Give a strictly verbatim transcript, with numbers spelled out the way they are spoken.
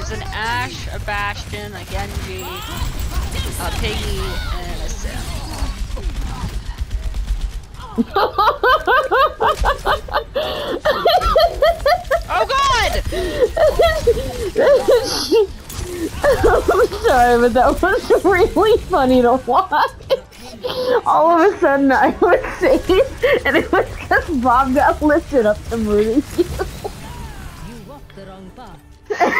was an Ashe, a Bastion, a Genji, a Piggy, and a Sim. Oh god! I'm sorry, but that was really funny to watch. All of a sudden, I was safe, and it was because Bob got lifted up to murder you. You walked the wrong path.